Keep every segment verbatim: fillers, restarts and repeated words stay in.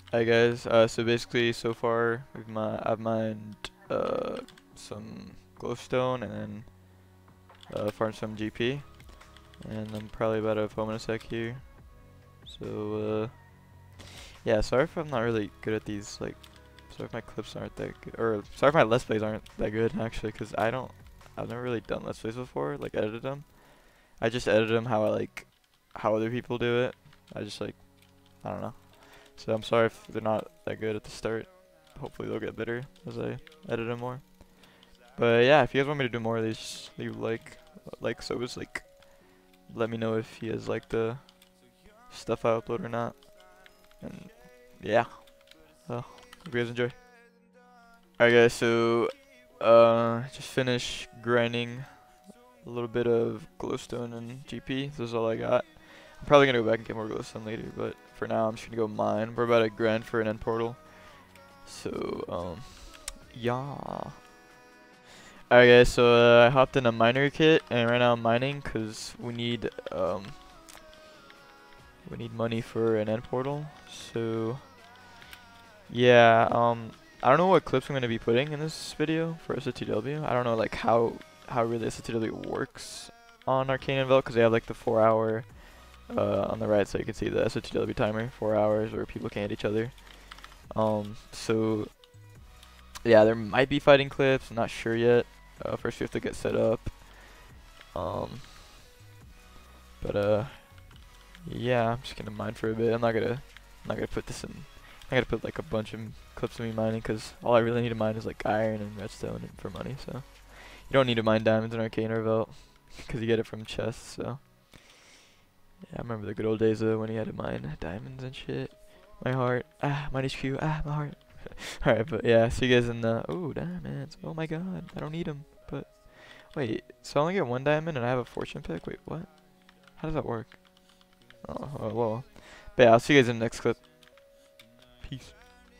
Hi guys, uh, so basically so far we've mi I've mined uh, some glowstone and then uh, farmed some G P, and I'm probably about to have home in a sec here. So uh, yeah, sorry if I'm not really good at these, like, sorry if my clips aren't that good, or sorry if my let's plays aren't that good actually, because I don't, I've never really done let's plays before, like edited them. I just edit them how I like, how other people do it. I just like, I don't know. So I'm sorry if they're not that good at the start. Hopefully they'll get better as I edit them more. But yeah, if you guys want me to do more of these, just leave a like, like so it's like, let me know if you guys like the stuff I upload or not. And yeah, so hope you guys enjoy. Alright guys, so uh, just finished grinding a little bit of glowstone and G P. This is all I got. I'm probably gonna go back and get more glowstone later, but for now I'm just gonna go mine. We're about to grind for an end portal. So um, yeah. Alright guys, so uh, I hopped in a miner kit and right now I'm mining because we need um we need money for an end portal. So yeah, um I don't know what clips I'm gonna be putting in this video for S O T W. I don't know like how how really S O T W works on Arcane because they have like the four hour uh, on the right, so you can see the S O T W timer, four hours where people can hit each other. Um, so yeah, there might be fighting clips. I'm not sure yet. Uh, first we have to get set up. Um, but uh, yeah, I'm just gonna mine for a bit. I'm not gonna, I'm not gonna put this in. I'm gonna put like a bunch of clips of me mining because all I really need to mine is like iron and redstone and for money. So you don't need to mine diamonds in Arcane or Vault because you get it from chests. So yeah, I remember the good old days though when you had to mine diamonds and shit. My heart, ah, mine H Q, ah, my heart. Alright, but yeah, see you guys in the, oh, diamonds, oh my god, I don't need them, but, wait, so I only get one diamond and I have a fortune pick? Wait, what? How does that work? Oh, oh well, but yeah, I'll see you guys in the next clip. Peace.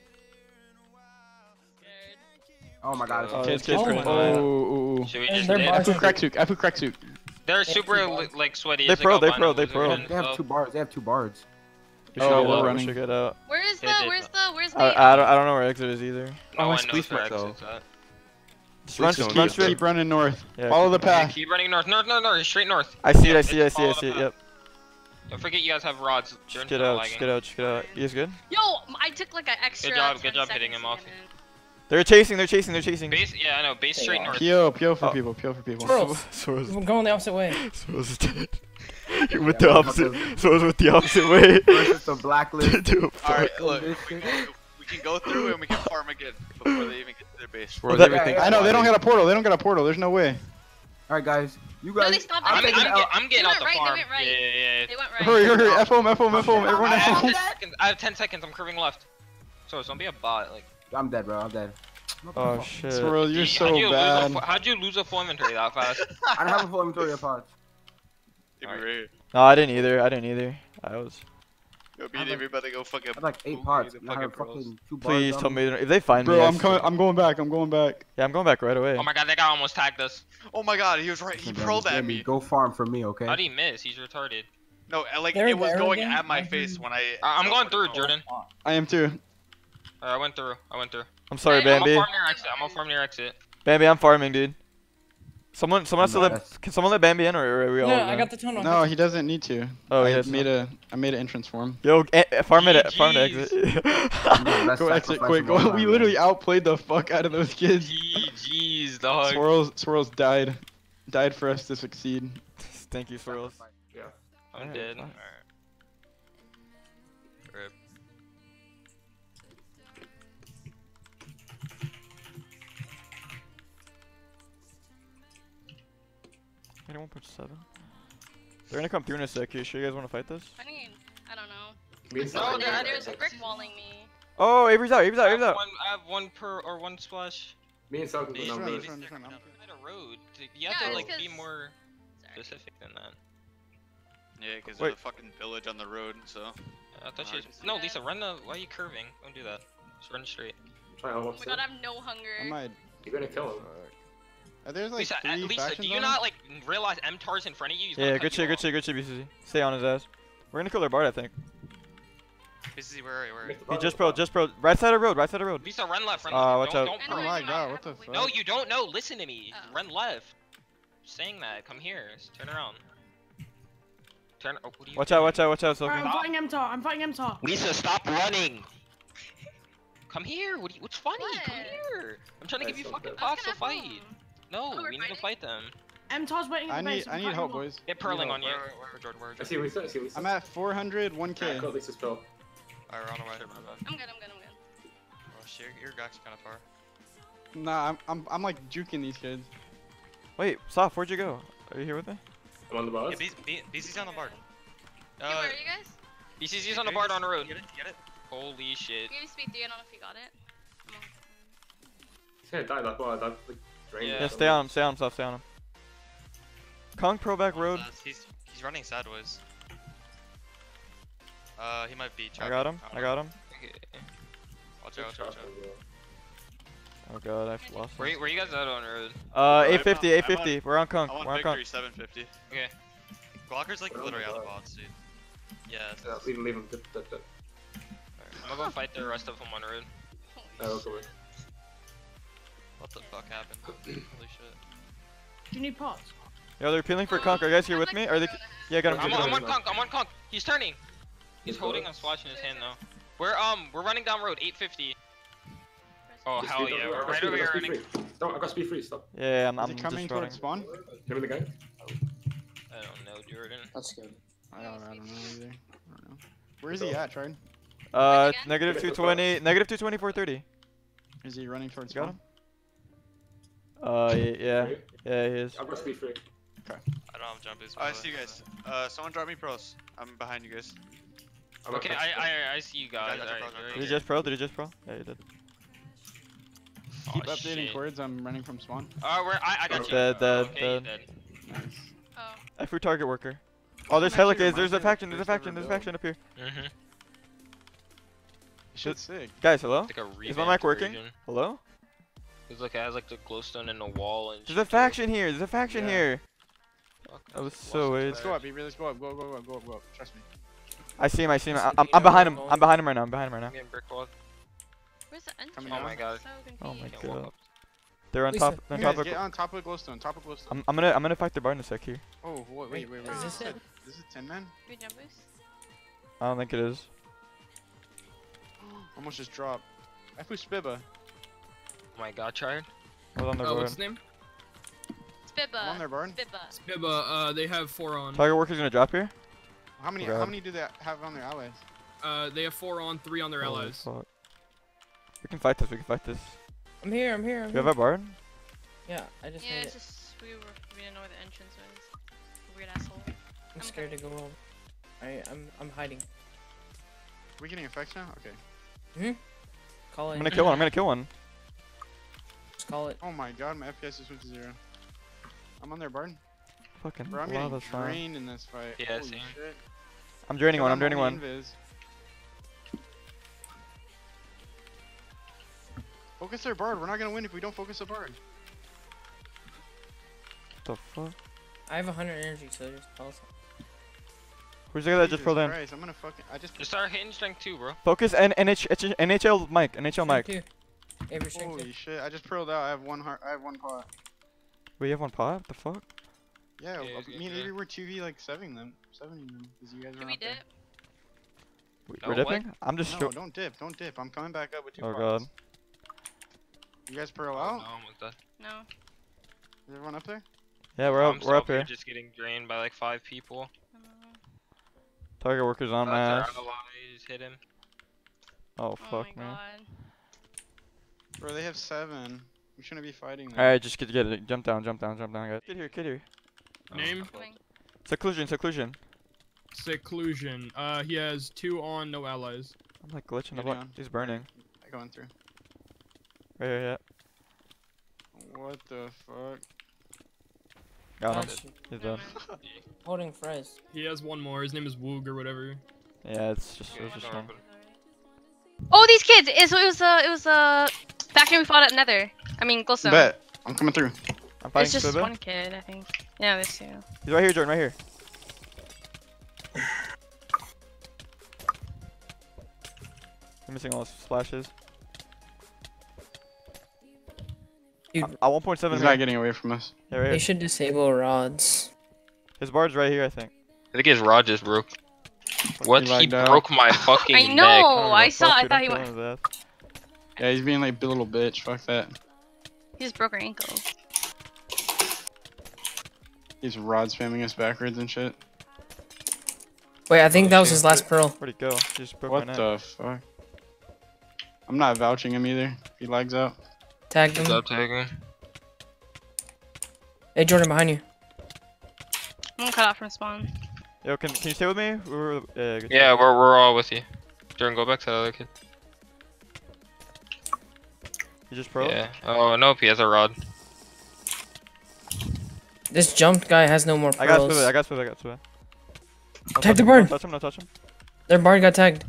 Oh my god, Oh, it's it's Oh, crazy. my Oh, Should we And just they're did? bars. I put crack suit. I put crack suit. They're super li like sweaty. They It's pro, like they albino pro, they lizard pro. and They have stuff. two bars. They have two bars. we Oh, should we're get out, we running. should get out. Where is They the, did where's not. the, where's I, Nate? I, don't, I don't know where exit is either. No Oh, one I knows squeezed where myself. exit's at. Just run, Keep, just run straight. keep running north. Yeah, Follow keep the Yeah, path. keep running north, north, north, north, straight north. I see it, Yeah, I see it, I just see it, I follow see the it, path. yep. Don't forget you guys have rods. Just Jordan's get kinda out, lagging. just get out, just get out. You guys good? Yo, I took like an extra. Good job, good twenty job hitting seconds him off. to get in. They're chasing, they're chasing, they're chasing. Base, yeah, I know. Base straight north. P O, P O for Oh. people, P O for people. Squirrels. Sora's I'm going the opposite way. Sora's dead. You went the opposite. Sora's went the opposite way. Versus the blacklist. Dude, Alright, fuck. look, we can, we can go through and we can farm again before they even get to their base. Well, that- Yeah, yeah, I know, they yeah. don't got a portal. They don't got a portal. There's no way. Alright, guys. You No, guys. they stopped. I'm I'm, They I'm, taking get, out. I'm getting They out went the right, they farm. went right. Yeah, yeah, yeah. They went right. Hurry, hurry, F O M, F O M, F O M. Everyone I F have O M. ten seconds. I have ten seconds. I'm curving left. So don't be a bot. Like. I'm dead, bro. I'm dead. Oh shit. Swirl, you're How'd so you bad. Lose a, how'd you lose a full inventory that fast? I don't have a full inventory of pods. Give me right here. No, I didn't either. I didn't either. I was. Go beat I'm like- everybody, go fucking. I have like eight boogie pods. the And I have fucking pros. fucking two bars. Please on tell me if they find me. Bro, I I'm coming. swear. I'm going back. I'm going back. Yeah, I'm going back right away. Oh my god, that guy almost tagged us. Oh my god, he was right. He Okay, pro'd at Jamie, me. Go farm for me, okay? How'd he miss? He's retarded. No, like They're it was there going again? at my I face heard- when I. Uh, I'm going through, Jordan. I am too. Uh, I went through. I went through. I'm sorry, Hey, I'm I'm Bambi. gonna farm near exit. I'm gonna farm near exit. Bambi, I'm farming, dude. Someone, someone has to No, let. that's- Can someone let Bambi in, or are we all? Yeah, I gonna- got the tunnel. No, he doesn't need to. Oh, I yes. made a. I made an entrance for him. Yo, eh, eh, farm it, farm to G Gs. exit. Best Go exit sacrifice quick. of all Go. time, We man. literally outplayed the fuck out of those kids. G G's, dog. Swirls, swirls died. Died for us to succeed. Thank you, Swirls. Yeah. I'm Alright, dead. fine. Alright. Rip. One point seven. They're gonna come through in a sec. You sure you guys want to fight this? I mean, I don't know. No, Oh, they're- there, there's a brick walling me. Oh, Avery's out. Avery's out. I Avery's have out. one, I have one per or one splash. Me and Soku These go are numbers. these Different, are different, coming different. up at a road. You have Yeah, to it's like be 'cause- more Sorry. specific than that. Yeah, because Wait. there's a fucking village on the road, so. I thought Uh, she was. No, Lisa, run the. Why are you curving? Don't do that. Just run straight. Oh my god, I have no hunger. I might. You're gonna kill him. Are there like Lisa, uh, three Lisa, factions do you on not him? like realize M T A R's in front of you? He's gonna Yeah, cut good you shit, good off. shit, good shit, B C C. Stay on his ass. We're gonna kill their Bard, I think. B C C, where are you? Where are you? He just pro, just pro. Right side of road, right side of road. Visa, run left, run Uh, left. watch don't, out. don't Oh hurry. my god, what the fuck? No, you don't know. Listen to me. Oh. Run left. Saying that. Come here. Turn around. Turn. Oh, what are you Watch doing? out, watch out, watch out, Alright, Sophie. I'm fighting M T A R. I'm fighting M T A R. Lisa, stop running. Come here. What? Do you, what's funny? Come What? here. I'm trying to give you That's fucking okay. I was pots to gonna have fight. home. No, Oh, we're we need to fighting? fight them. M T A R's waiting at I the need base. I I'm need fighting help, them. boys. Get purling on you. Where, where, where, Jordan, where, I see Lisa, I see Lisa. I'm at four hundred, one I K. got Lisa's pill. Alright, we're on the way. I'm good, I'm good, I'm good. Oh shit, your, your guy's kind of far. Nah, I'm I'm I'm like juking these kids. Wait, Soph, where'd you go? Are you here with me? I'm on the bars. Yeah, B- B- B C C's on the board. Hey, Uh, where are you guys? B C C's on the board on the road. Get it? Get it? Holy shit. You gave me speed three, I don't know if you got it. I'm on. He's gonna die, that's why I like drained Yeah. him Yeah, so stay on much. him, stay on him, Soph, stay on him. Kong pro back road. Uh, he's he's running sideways. Uh, he might be. I got him, I got him. Okay. Watch out, watch out, watch out. Oh god, I've lost Where, him. where you guys at on the road? Uh, I'm eight fifty, on- eight fifty. I'm We're on Kong, I we're want on Kong. victory, seven fifty. Okay. Glocker's like Oh literally my out of the God. bots, dude. Yeah. it's- Yeah, leave him, leave him. Good, good, good. I'm gonna go fight the rest of them on the road. No, we'll go away. What the fuck happened? Holy shit. Do you need pots? Yo, they're peeling for Kong. Are you guys here with me? Are they? Yeah, got him. I'm, Get on- I'm him. on conk, I'm on conk. He's turning. He's Good holding call. and splashing his hand though. We're um we're running down road eight fifty. Oh Just hell speed, yeah, don't- we're I got right speed, over I here got running. speed free. Don't, I got speed free, stop. Yeah, I'm, Is I'm he just coming running. towards spawn? Give me the gun. I don't know, Jordan. That's good. I don't, I don't know either. I don't know. Where is he at, Tryhard? Uh, Again? negative two twenty, negative two twenty, four thirty. Is he running towards Got spawn? him? Uh, y- yeah, Free. yeah, he is. I've got speed free. I don't have jump boost. Oh, by I the see way. you guys. Uh, someone drop me pros. I'm behind you guys. I'm Okay, at I, fast. I I see you guys. Guys, I Alright, dropped- I you're Did right he here. just pro? Did he just pro? Yeah, he did. Keep Oh, updating shit. chords, I'm running from spawn. Uh, we're, I, I got you. Dead, dead, Okay, you're dead. Nice. Oh. I flew target worker. Oh, there's Actually Helicase. There's reminds me a of faction. the There's a first ever faction. There's a build. faction up here. Mm-hmm. Shit's sick. Guys, hello? Like a Is my mic revamped working? version. Hello? It's like it has like the glowstone in the wall and. There's a shit, too. faction here. There's a faction Yeah. here. Fuck, I was lost so some weird. Let's go up, Avery. Let's go up. Go, go, go, go up, go up. Trust me. I see him. I see him. I- I'm, I'm behind him. I'm behind him right now. I'm behind him right now. I'm getting brick walled. Where's the entrance? Coming Oh my god. So Oh my confused. Can't walk god. up. They're on Lisa, top. They're on You top guys of. get on top of glowstone. Top of glowstone. I'm, I'm gonna. I'm gonna fight the bar in a sec here. Oh, wait, wait, wait, wait. Is this This it? is this is ten man. Three jump boost. I don't think it is. Almost just dropped. I flew Spibba. Oh my god, Tryhard. Hold on the Oh, board. what's his name? Spibba. I'm on there, Barn. Spibba. Bibba, uh, they have four on. Target worker's gonna drop here. How many? Grab. How many do they have on their allies? Uh, they have four on, three on their Holy allies. fuck. We can fight this. We can fight this. I'm here, I'm here, I'm Do you have here. a bard? Yeah, I just Yeah, made it's it. just we were we didn't know where the entrance was. Weird asshole. I'm scared to go home. I, I'm I'm hiding. Are we getting effects now? Okay. Call it. I'm gonna kill one. I'm gonna kill one. Just call it. Oh my god, my F P S just went to zero. I'm on their Barn. Fucking Bro, I'm getting lava slime. drained in this fight. Yeah, Holy same. shit. I'm draining Yo, one. I'm draining only one. invis. Focus their Bard. We're not gonna win if we don't focus the Bard. What the fuck? I have a hundred energy, so just call it. Who's the guy that just Jesus pulled in? Christ, I'm gonna fucking. I just. Just start hitting strength two, bro. Focus and N H N H L mic. N H L mic. Two. Avery strength two. Holy shit! I just pearled out. I have one heart. I have one pot. Wait, you have one pot? What the fuck? Yeah, Yeah, uh, he's me and good. Avery were two v like sevening them, sevening them, because you guys were Did we out there. dip? We- No, We're what? dipping? I'm just. No, sho- don't dip, don't dip. I'm coming back up with two Oh pots. god. You guys pearl Oh, out? no, I'm with that. No. Is everyone up there? Yeah, we're I'm up. still We're up here. Just getting drained by like five people. I don't know. Target workers on Uh, my their ass. allies hit him. Oh Oh fuck, my man. god. Bro, they have seven. We shouldn't be fighting them. Alright, just get get it. Jump down, jump down, jump down, guys. Get here, get here. Name? Coming. Seclusion, seclusion. Seclusion. Uh, he has two on, no allies. I'm like glitching the Get block. down. He's burning. I'm going through. Right here, yeah. What the fuck? Got him. Got you. He's No, dead. man. Holding Fres. He has one more. His name is Woog or whatever. Yeah, it's just, Okay, it's just don't one. worry Oh, these kids! It, so it was uh, it was uh, faction we fought at Nether. I mean, Glowstone. Bet. I'm coming through. I'm fighting It's just Squibba. one kid, I think. Yeah, there's two. He's right here, Jordan, right here. I'm missing all his splashes. Dude, Uh, one point seven. He's not getting away from us. Yeah, right they here. should disable rods. His bard's right here, I think. I think his rod just broke. What? He lagged out. broke my fucking I neck. know. I the saw. fuck, I dude, thought I'm he killing went. his ass. Yeah, he's being like a little bitch. Fuck that. He just broke her ankle. He's rod spamming us backwards and shit. Wait, I think Oh, that was shit. his last pearl. Where'd he go? He just broke What my neck. the fuck? I'm not vouching him either. He lags out. Tagged What's him. up, Tiger? Hey, Jordan, behind you. I'm gonna cut off from spawn. Yo, can can you stay with me? We're, uh, good Yeah, we're we're all with you. Jordan, go back to the other kid. You just pro? Yeah. Oh nope, he has a rod. This jumped guy has no more I got pearls. split. I got split. I got split. Don't Tag touch the him, bird. Don't touch him. Don't touch him. Their bard got tagged.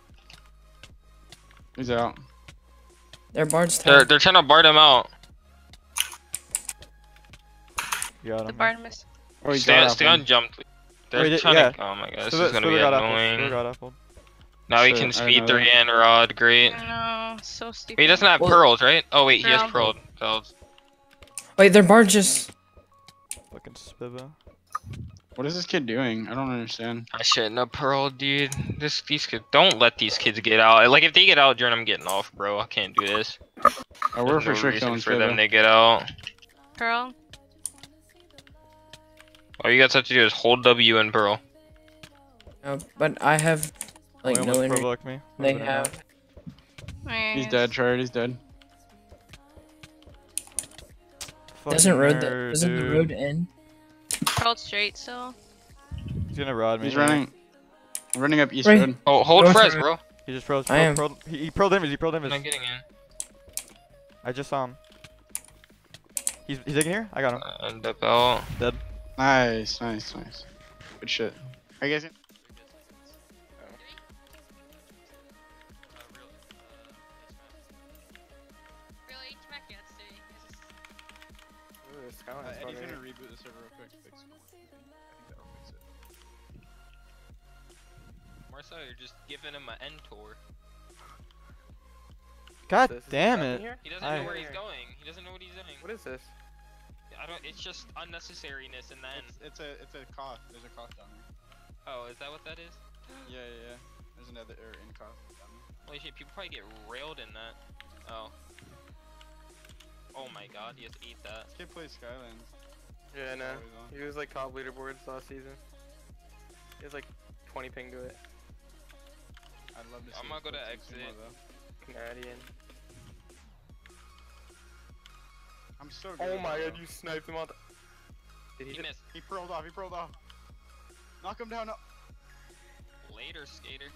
He's out. Their bard's They're tagged. they're trying to bar them out. You got him. The bard missed. Oh, he Stay got on, off stay him. on jump. They're Wait, trying yeah. to. Oh my god, this Split- is gonna split be got apple, annoying. split got apple. Now he Shit, can I speed know three that. and rod. Great. I know. So stupid. Wait, he doesn't have Well- pearls, right? Oh wait, he has Pearl. pearled. Pearls. Wait, their bard just. Fucking spibba. What is this kid doing? I don't understand. I shouldn't have pearled, dude. This these kids don't let these kids get out. Like if they get out, Jordan, I'm getting off, bro. I can't do this. Oh, we're There's for no sure reason killing for them Shiva. to get out. Pearl. All you guys have to do is hold W and pearl. Uh, but I have like They no almost energy. provoked me. They Would've been have. He's dead, Tryhard. He's dead. mad. Doesn't Fucking road the nerd, doesn't the dude. road end? Pearled straight still. He's gonna rod me. He's running. Running up East Right. Road. Oh, hold Go Frez, for it. bro. He just froze. I am. Pro, he, he pro'd image. He pro'd I'm image. not getting in. I just saw him. He's he's digging here. I got him. And up out. Nice, nice, nice. Good shit. Are you guys? Uh, Eddie's gonna reboot the server real quick. Fix it. I think that'll fix it. Marcel, you're just giving him an end tour. God This is damn happening it. here? He doesn't I- know where he's going. He doesn't know what he's doing. What is this? I don't. It's just unnecessariness in the end. It's, it's a it's a cough. There's a cough down there. Oh, is that what that is? Yeah, yeah, yeah. There's another er, in cough down there. Holy shit, people probably get railed in that. Oh. Oh my god, he just ate that. This kid plays Skylands. Yeah, That's no. always on. He was like top leaderboards last season. He has like twenty ping to it. I'd love to see. I'm gonna his go to flips in exit. sumo, though. Canadian. I'm so good. Oh at my that, god, though. you sniped him on the... Did he, He just... missed. He pearled off. He pearled off. Knock him down. No. Later, skater.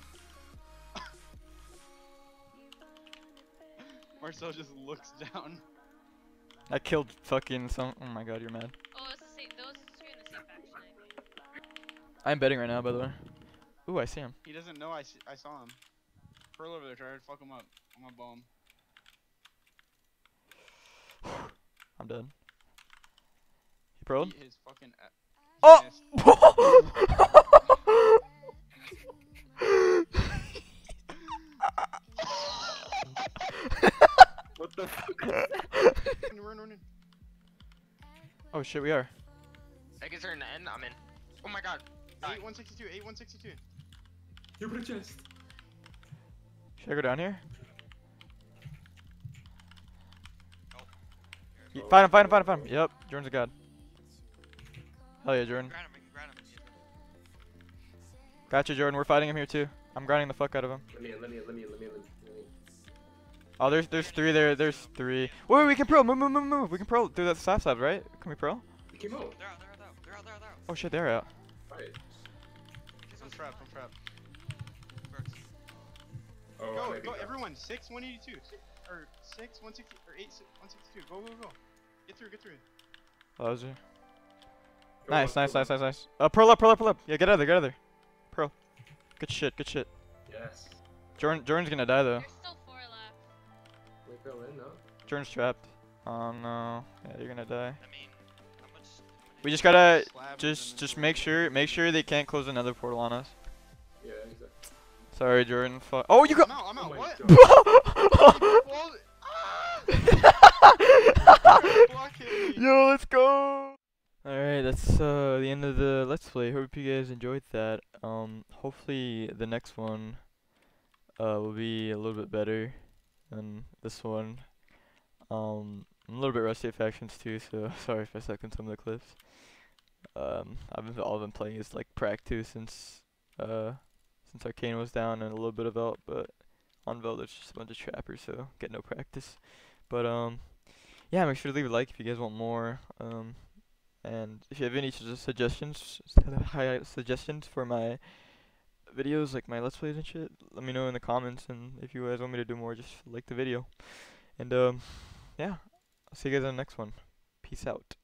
Marcel just looks down. I killed fucking some. Oh my god, you're mad. Oh, it's the same. Those two in the same faction, I think. I'm betting right now, by the way. Ooh, I see him. He doesn't know I, see, I saw him. Pearl over there, Tryhard. Fuck him up. I'm gonna blow him. I'm dead. He pro'd? Eat his fucking a- Oh! What the fuck? Run, run, run in. Oh shit, we are. Seconds are in the end. I'm in. Oh my god. eight one sixty-two, eight one sixty-two. You put a chest. Should I go down here? Ye- Oh. Find him, find him, find him, find him. Yep, Jordan's a god. Hell yeah, Jordan. Gotcha, Jordan. We're fighting him here too. I'm grinding the fuck out of him. Let me in, let me in, let me in, let me in, let me in. Oh, there's there's three there. There's three. Wait, wait, we can pro. Move, move, move, move. We can pro through that south side, right? Can we pro? He came out. They're out, they're out, they're out, they're out, they're out. Oh shit, they're out. Right. I'm trapped, I'm trapped. Oh, Go, maybe go, not. everyone. six one eighty-two. Six, or six one sixty, or eight one sixty-two. Go, go, go. Get through, get through. Oh, that was you. Go Nice, on, nice, go nice, on. nice, nice. Uh, pro up, pro up, pro up. Yeah, get out of there, get out of there. Pro. Good shit, good shit. Yes. Jordan, Jordan's gonna die though. There's still four left. We go in, no? Jordan's trapped. Oh no. Yeah, you're gonna die. I mean, how much? We just gotta Slab is in just the just door. make sure make sure they can't close another portal on us. Yeah, exactly. Sorry, Jordan. Fu oh, you got. I'm out, I'm out. my What? God. Ah! Block hit me. Yo, let's go. Alright, that's uh, the end of the Let's Play. Hope you guys enjoyed that. Um, hopefully the next one uh, will be a little bit better than this one. Um, I'm a little bit rusty at factions too, so sorry if I suck in some of the clips. Um, I've been all been playing as like prac too since uh since Arcane was down and a little bit of Velt, but on Velt there's just a bunch of trappers, so get no practice. But um, yeah, make sure to leave a like if you guys want more. Um, and if you have any su suggestions, highlight suggestions for my videos, like my Let's Plays and shit, let me know in the comments. And if you guys want me to do more, just like the video. And um, yeah, I'll see you guys on the next one. Peace out.